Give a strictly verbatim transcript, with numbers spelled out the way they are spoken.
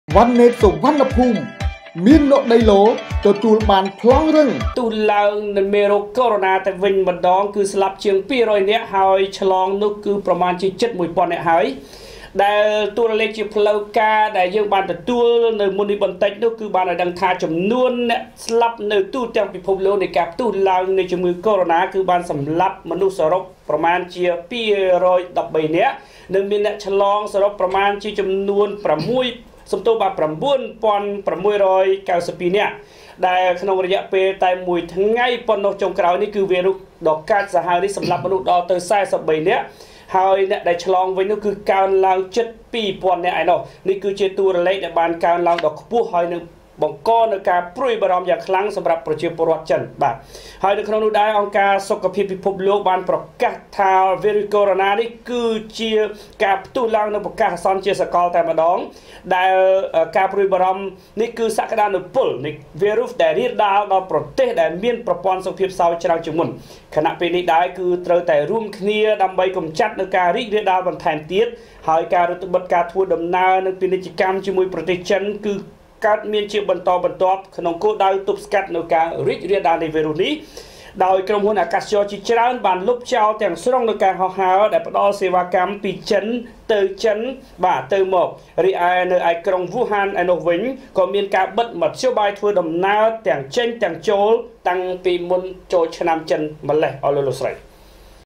វ៉ាន់ណេតសុវណ្ណភូមិមានលោកដីឡូទទួលបានប្លង់រឹងទូឡើងនៅមេរោគកូវីដ តែវិញម្ដងគឺស្លាប់ជាងពីររយនាក់ហើយឆ្លងនោះគឺប្រមាណជាជិតមួយពាន់នាក់ហើយដែលតួលេខជាផ្លូវការដែលយើងបានទទួលនៅមុននេះបន្តិចនោះគឺបានឲ្យដឹងថាចំនួនអ្នកស្លាប់នៅទូទាំងពិភពលោកនៃការផ្ទុះឡើងនៃជំងឺកូវីដ គឺបានសម្លាប់មនុស្សសរុបប្រមាណជាពីររយដប់បីនាក់និងមានអ្នកឆ្លងសរុបប្រមាណជាចំនួនប្រាំមួយសំទោសបាទប្រាំបួនពាន់ប្រាំមួយរយកៅសិបពីរនាក់ដែលក្នុងរយៈពេលតែមួយថ្ងៃប៉ុណ្ណោះចុងក្រោយនេះគឺវីរុសដ៏កាចសាហាវនេះសម្លាប់មនុស្សដល់ទៅសែនសិបបីនាក់ហើយអ្នកដែលឆ្លងវិញនោះគឺកើនឡើងជិតពីរពាន់នាក់ឯណោះនេះគឺជាតួលេខដែលបានកើនឡើងដ៏ខ្ពស់ហើយនឹងបង្កនៅការព្រួយបារម្ភយ៉ាងខ្លាំងសម្រាប់ប្រជាពលរដ្ឋចិនបាទហើយនៅក្នុងនោះដែរអង្គការសុខភាពពិភពលោកបានប្រកាសថាវីរុសកូវីដ នេះគឺជាការផ្ទុះឡើងនៅប្រកាសអាសន្នជាសកលតែម្ដងដែលការព្រួយបារម្ភនេះគឺសក្តានុពលនៃវីរុសដែលរាលដាលដល់ប្រទេសដែលមានប្រព័ន្ធសុខភាពខ្សោយច្រើនជាងមុនខណៈពេលនេះដែរគឺត្រូវតែរួមគ្នាដើម្បីកម្ចាត់នៅការរីករាលដាលបន្ថែមទៀតហើយការរឹតបន្តឹងការធ្វើដំណើរនិងពាណិជ្ជកម្មជាមួយប្រទេសចិនគឺកើតមានជាបន្តបន្ទាប់ក្នុងគោលដៅទប់ស្កាត់នៅការរីករាលដាលនៃវីរុសនេះដោយក្រុមហ៊ុនអាកាសចរជាច្រើនបានលុបចោលទាំងស្រុងនៅការហោះហើរដែលផ្ដល់សេវាកម្មពីចិនទៅចិនបាទទៅមករីឯនៅឯក្រុងវូហានឯនោះវិញក៏មានការបិទមធ្យោបាយធ្វើដំណើរទាំងចេញទាំងចូលតាំងពីមុនចូលឆ្នាំចិនម្លេះអស់លោកស្រី